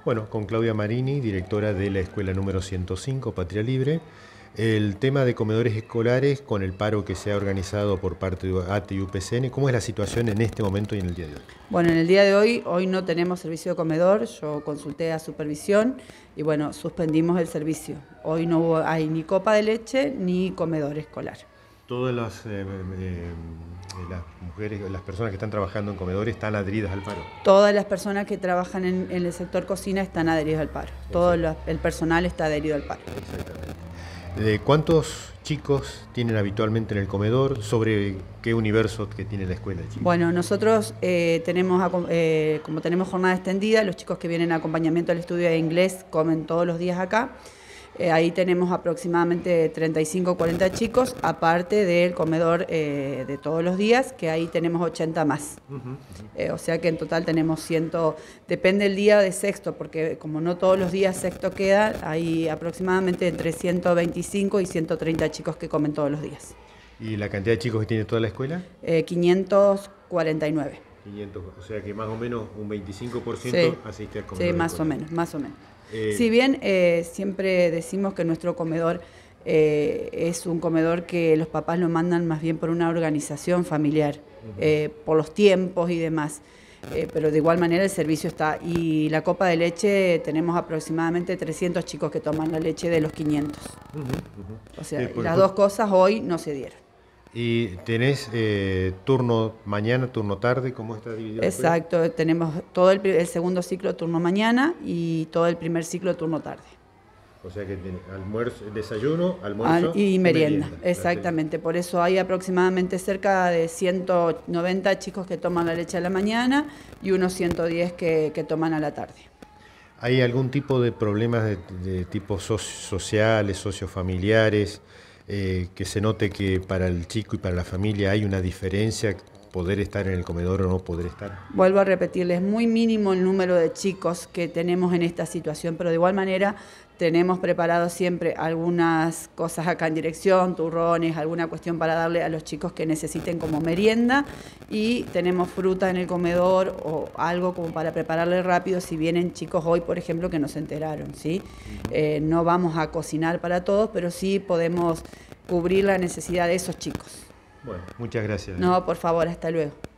Bueno, con Claudia Marini, directora de la escuela número 105, Patria Libre. El tema de comedores escolares con el paro que se ha organizado por parte de ATE y UPCN, ¿cómo es la situación en este momento y en el día de hoy? Bueno, en el día de hoy no tenemos servicio de comedor, yo consulté a supervisión y bueno, suspendimos el servicio. Hoy no hay ni copa de leche ni comedor escolar. Todas las mujeres, las personas que están trabajando en comedores están adheridas al paro. Todas las personas que trabajan en el sector cocina están adheridas al paro. Todo el personal está adherido al paro. Exactamente. ¿Cuántos chicos tienen habitualmente en el comedor? ¿Sobre qué universo que tiene la escuela, chicos? Bueno, nosotros como tenemos jornada extendida, los chicos que vienen a acompañamiento al estudio de inglés comen todos los días acá. Ahí tenemos aproximadamente 35 o 40 chicos, aparte del comedor de todos los días, que ahí tenemos 80 más. O sea que en total tenemos 100, depende del día de sexto, porque como no todos los días sexto queda, hay aproximadamente entre 125 y 130 chicos que comen todos los días. ¿Y la cantidad de chicos que tiene toda la escuela? 549. 500, o sea que más o menos un 25% sí, asiste al comedor. Sí, más o menos. Si bien siempre decimos que nuestro comedor es un comedor que los papás lo mandan más bien por una organización familiar, por los tiempos y demás, pero de igual manera el servicio está. Y la copa de leche, tenemos aproximadamente 300 chicos que toman la leche de los 500. O sea, las dos cosas hoy no se dieron. ¿Y tenés turno mañana, turno tarde? ¿Cómo está dividido? Exacto, tenemos todo el segundo ciclo turno mañana y todo el primer ciclo turno tarde. O sea que almuerzo, desayuno, almuerzo y merienda. Exactamente, por eso hay aproximadamente cerca de 190 chicos que toman la leche a la mañana y unos 110 que toman a la tarde. ¿Hay algún tipo de problemas de tipo sociales, sociofamiliares? Que se note que para el chico y para la familia hay una diferencia, poder estar en el comedor o no poder estar. Vuelvo a repetirles, muy mínimo el número de chicos que tenemos en esta situación, pero de igual manera tenemos preparado siempre algunas cosas acá en dirección, turrones, alguna cuestión para darle a los chicos que necesiten como merienda, y tenemos fruta en el comedor o algo como para prepararle rápido si vienen chicos hoy, por ejemplo, que no se enteraron, ¿sí? No vamos a cocinar para todos, pero sí podemos cubrir la necesidad de esos chicos. Bueno, muchas gracias. No, por favor, hasta luego.